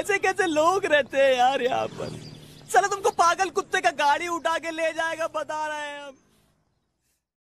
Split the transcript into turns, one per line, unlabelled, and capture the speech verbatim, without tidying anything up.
कैसे कैसे लोग रहते हैं यार यहाँ पर। साला तुमको पागल कुत्ते का गाड़ी उठा के ले जाएगा बता रहे हैं हम।